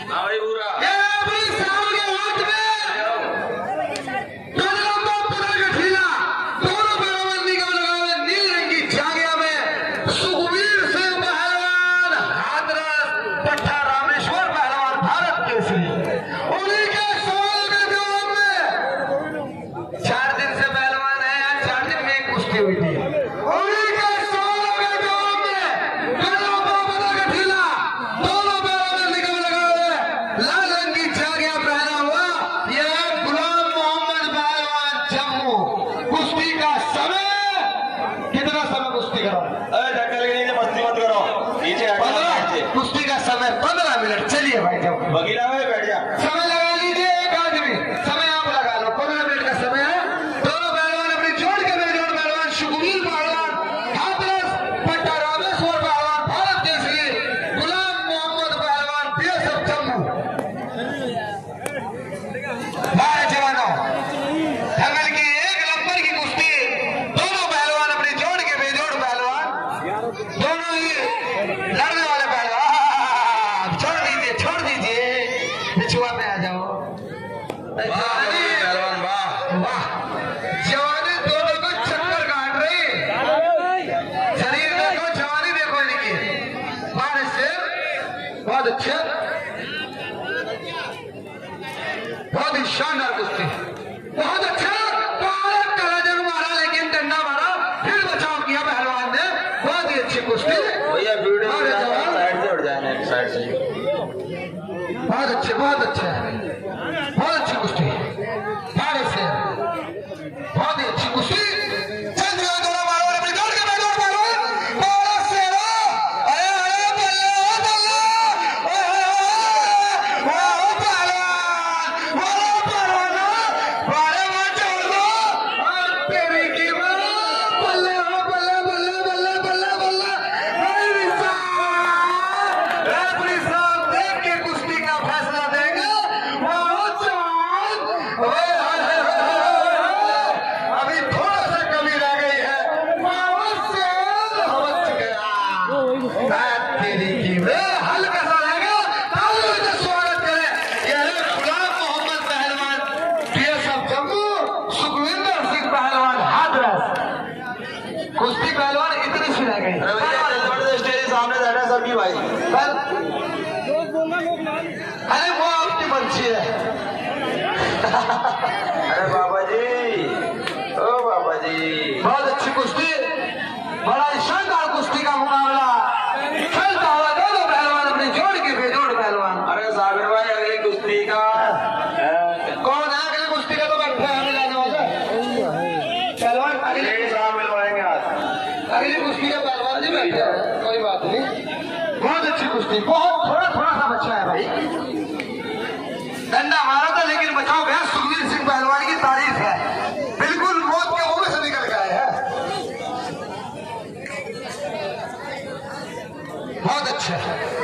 भाई पूरा कुश्ती का समय 15 मिनट। चलिए भाई जाओ बगीला में बैठ जा। समय लगा लीजिए एक आदमी, समय आप लगा लो। 15 मिनट का समय है। दोनों पहलवान अपनी जोड़ के बेजोड़ पहलवान सुखवीर पहलवान, हाथरस पट्टा रामेश्वर पहलवान, भारत केसरी गुलाम मोहम्मद पहलवान, बीएसएफ जम्मू। भाई जवानों, दंगल की 1 नंबर की कुश्ती। दोनों पहलवान अपनी जोड़ के बेजोड़ पहलवान, दोनों ही लड़ने वाले बिछुआ पे आ जाओ। पहलवान वाह जवानी दोनों को चक्कर काट रही। शरीर देखो, जवानी देखो इनकी। बारिश से बहुत अच्छे, बहुत ही शानदार कुश्ती, बहुत अच्छा। काला जंग मारा लेकिन डंडा मारा, फिर बचाव किया पहलवान ने। बहुत ही अच्छी कुश्ती भैया। वीडियो साइड से उठ जाना, साइड से। बहुत अच्छे, बहुत अच्छे, बहुत अच्छी कुश्ती। भारत से बहुत ही अच्छी कुश्ती। हल्का सा रहेगा, स्वागत करें। यह गुलाम मोहम्मद पहलवान, बीएसएफ जम्मू, सुखविंदर सिंह पहलवान, हाथरस। कुश्ती पहलवान इतनी सी रह गई। सामने बैठा सभी भाई। अरे वो आपकी मर्जी है। अरे बाबा जी, ओ बाबा जी, बहुत अच्छी कुश्ती, बड़ा शानदार कुश्ती का मुकाबला चलता हुआ। दोनों पहलवान अपने जोड़ के बेजोड़ पहलवान। अरे साबिर भाई, अगली कुश्ती का कौन है? अगली कुश्ती का तो बैठे हैं मिलाने वाले पहलवान। अगली मिलवाएंगे आज। अगली कुश्ती के पहलवान जी बैठे हैं, कोई बात नहीं। बहुत अच्छी कुश्ती, बहुत थोड़ा सा बच्चा है भाई। डंडा मारा था लेकिन बचाव गया। सुखवीर सिंह पहलवान की तारीफ है, बिल्कुल मौत के मुंह से निकल गए हैं। बहुत अच्छा।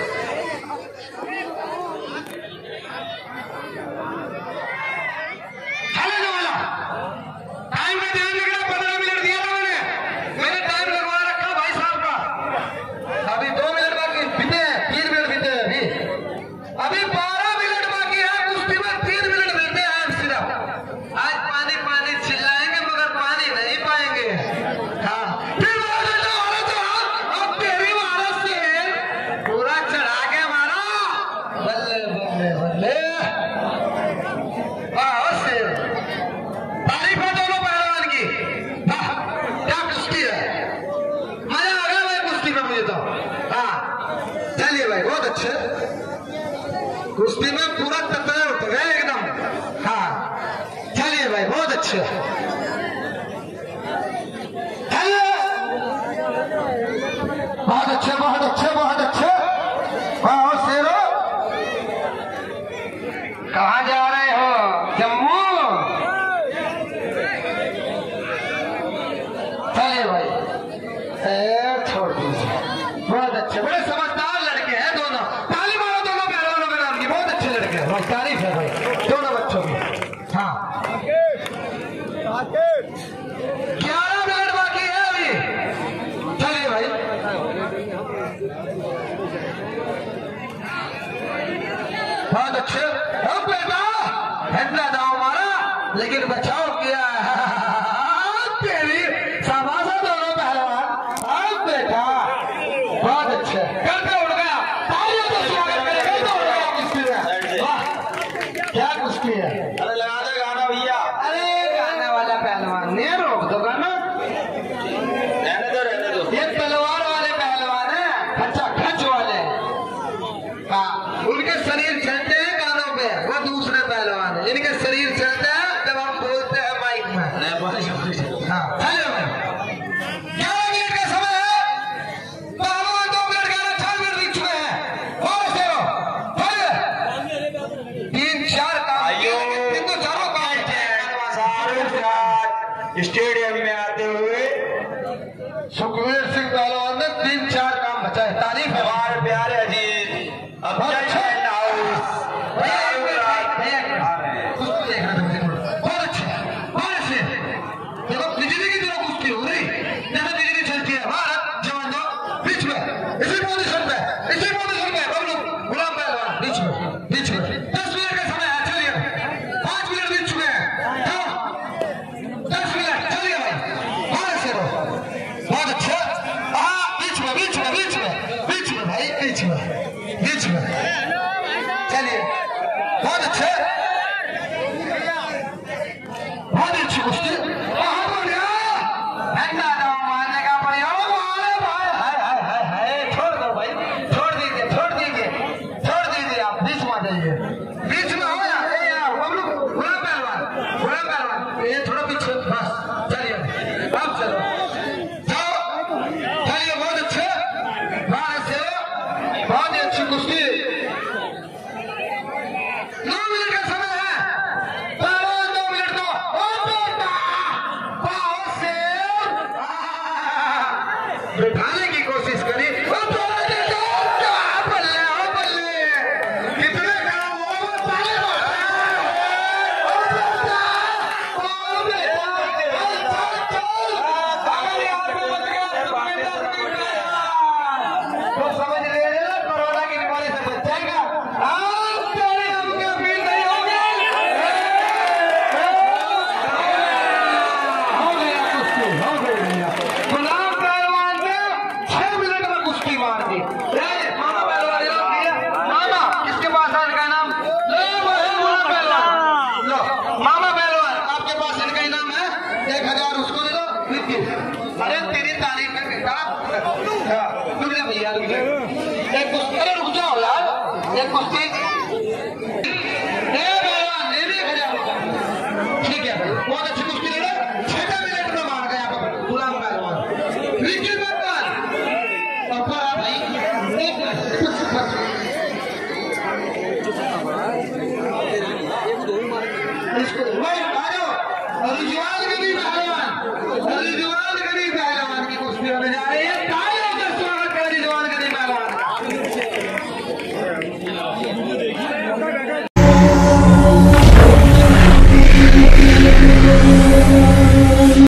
चलने वाला टाइम में ध्यान रखना। 15 मिनट दिया था मैंने टाइम लगवा रखा भाई साहब का। अभी 2 मिनट बाकी बीते हैं, 3 मिनट बीते हैं अभी 12 मिनट बाकी है। कुश्ती में 3 मिनट मिलते हैं सिर्फ। आज पानी पानी चिल्लाएंगे मगर पानी नहीं पाएंगे। हाँ, फिर अब तेरी भारत से पूरा चढ़ा के मारा। बल्ले बल्ले बल्ले, तारीफ है दोनों पहलवान की। क्या कुश्ती है, मजा आ गया भाई कुश्ती में मुझे तो। हाँ चलिए भाई, बहुत अच्छे। कुश्ती में पूरा तत्पर उठ गए एकदम। हाँ चलिए भाई, बहुत अच्छे। बहुत अच्छे, बहुत अच्छे, बहुत अच्छे। वाह शेरो, कहाँ जा रहे हो? जम्मू। चलिए भाई, छोड़ दीजिए। बहुत अच्छे, बड़े समझदार लड़के हैं दोनों। ताली मारो दोनों पहलवानों के नाम की। बहुत अच्छे लड़के हैं, तारीफ है भाई दोनों बच्चों की। हाँ 11 मिनट बाकी है अभी। चलिए भाई, बहुत अच्छे। अब बेटा इतना दाव मारा लेकिन बचाव किया। तेरी शाबाश दोनों पहलवान। अब बेटा बहुत अच्छे। करके उड़ गया। तालियों से स्वागत करें। करके उड़ गया कुश्ती में। वाह क्या कुश्ती है। अरे लगा दे गाना भैया। अरे गाने वाला पहलवान नहीं रोक दो गाना। रहने दो ये तलवार वाले पहलवान है। खचा खच वाले। हाँ उनके शरीर चलते हैं कानों पे। वो दूसरे पहलवान है। इनके शरीर चलते हैं जब हम बोलते हैं माइक में। हाँ हेलो 11 मिनट का समय है। पहलवान 2 मिनट गाना 4 मिनट बीच में है। और से 3-4 काम आइयो। तीन तो चारों काम स्टेडियम में आते हुए सुखवीर सिंह पहलवान ने 3-4 काम बचाए। तारीफ है। हमारे प्यारे अजीज अब बहुत अच्छा। बहुत अच्छे बहुत अच्छे। देखो बिजली की तरह कुश्ती हो रही। जैसे बिजली चलती है। भारत जवान दो बीच में इसी पोजीशन पे बबलू गुलाम पहलवान बीच में 10 मिनट का समय है। चलिए 5 मिनट बीच चुके हैं। 10 मिनट चलिए भाई। बहुत अच्छे बहुत अच्छा। हाँ बीच में भाई बीच में चलिए बहुत अच्छे बहुत अच्छी कुश्ती। बहुत बढ़िया। मारने का प्रयोग छोड़ दो भाई। छोड़ दीजिए आप बीच में आ जाइए। बीच में हो यार गुलाम पहलवान ये थोड़ा पीछे बस। चलिए अब चलो चलिए बहुत अच्छे बहुत ही अच्छी कुश्ती। 9 मिनट का समय है। 2 मिनट दो। ओ बेटा बहुत से बिठाने की कोशिश करी। कितने काम तो समझ ले कोरोना की बीमारी से बच जाएगा। गुलाम पहलवान ने 6 मिनट में कुश्ती मार दी। मामा पहलवान मामा किसके पास है इनका नाम? गुलाम पहलवान लो मामा पहलवान आपके पास इनका इनाम है 1000 उसको दे दो। अरे तेरी तारीफ है बेटा। रुक जा भैया रुक जा। एक कुश्ती अरे रुक जाओ यार। एक कुश्ती पहलवान ले 1000 रुपये। ठीक है भाई बहुत अच्छी कुश्ती ले लो। 6 मिनट में मार गया गुलाम पहलवान। रिकी पहलवान और भाई इसको